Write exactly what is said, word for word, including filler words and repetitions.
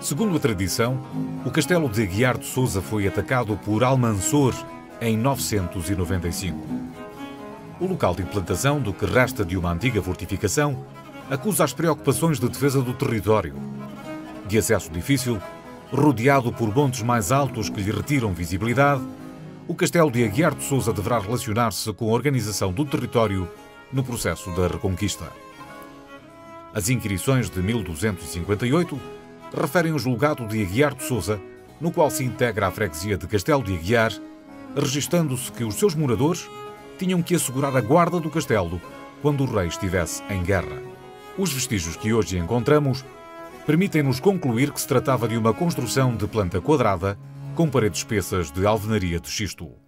Segundo a tradição, o castelo de Aguiar de Sousa foi atacado por Almansor em novecentos e noventa e cinco. O local de implantação do que resta de uma antiga fortificação acusa as preocupações de defesa do território. De acesso difícil, rodeado por montes mais altos que lhe retiram visibilidade, o castelo de Aguiar de Sousa deverá relacionar-se com a organização do território no processo da Reconquista. As inquirições de mil duzentos e cinquenta e oito referem o julgado de Aguiar de Sousa, no qual se integra a freguesia de Castelo de Aguiar, registando-se que os seus moradores tinham que assegurar a guarda do castelo quando o rei estivesse em guerra. Os vestígios que hoje encontramos permitem-nos concluir que se tratava de uma construção de planta quadrada com paredes espessas de alvenaria de xisto.